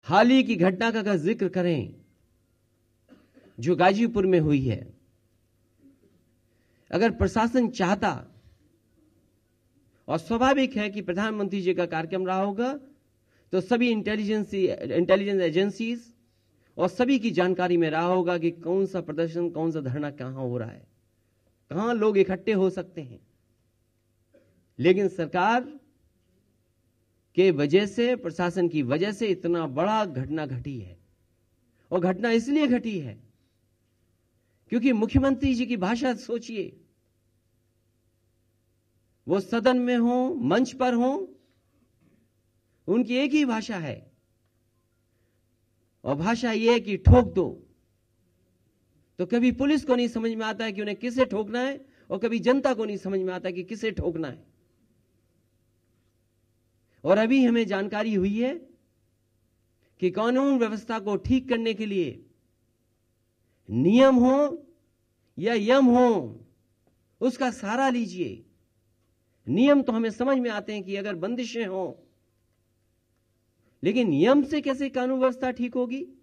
हाल ही की घटना का अगर जिक्र करें जो गाजीपुर में हुई है, अगर प्रशासन चाहता, और स्वाभाविक है कि प्रधानमंत्री जी का कार्यक्रम रहा होगा, तो सभी इंटेलिजेंस एजेंसीज और सभी की जानकारी में रहा होगा कि कौन सा प्रदर्शन, कौन सा धरना कहां हो रहा है, कहां लोग इकट्ठे हो सकते हैं। लेकिन सरकार के वजह से, प्रशासन की वजह से इतना बड़ा घटना घटी है। और घटना इसलिए घटी है क्योंकि मुख्यमंत्री जी की भाषा सोचिए, वो सदन में हो, मंच पर हो, उनकी एक ही भाषा है, और भाषा यह है कि ठोक दो। तो कभी पुलिस को नहीं समझ में आता है कि उन्हें किसे ठोकना है, और कभी जनता को नहीं समझ में आता कि किसे ठोकना है। और अभी हमें जानकारी हुई है कि कानून व्यवस्था को ठीक करने के लिए नियम हो या यम हो, उसका सहारा लीजिए। नियम तो हमें समझ में आते हैं कि अगर बंदिशें हो, लेकिन नियम से कैसे कानून व्यवस्था ठीक होगी?